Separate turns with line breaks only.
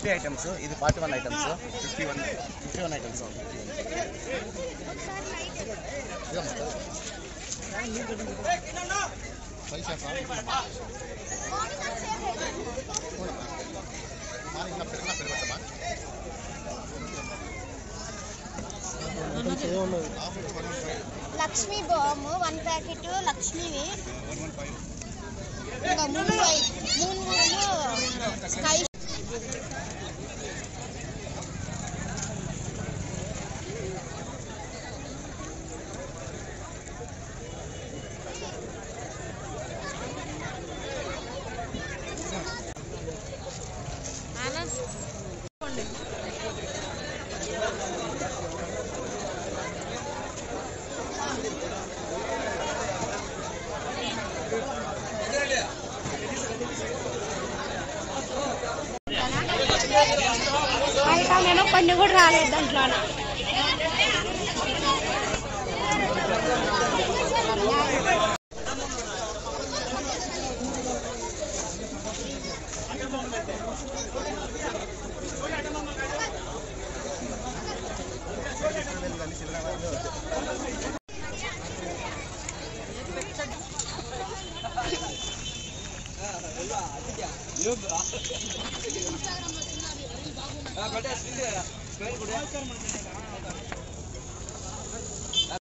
50 items, ఇది 41 items, 51 items.
Lakshmi balm 1 packet లక్ష్మీవి, ఇంకా 3 స్కై నేను కొన్ని కూడా రాలేదు దాంట్లో.
Betul.